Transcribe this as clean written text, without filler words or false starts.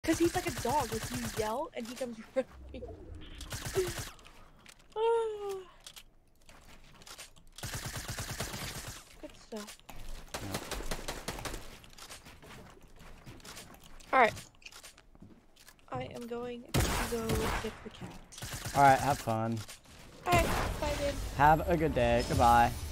Cause he's like a dog. Like you yell and he comes running. Oh. Good stuff. Alright. I am going to go get the cat. Alright, have fun. Alright, bye, babe. Have a good day. Goodbye.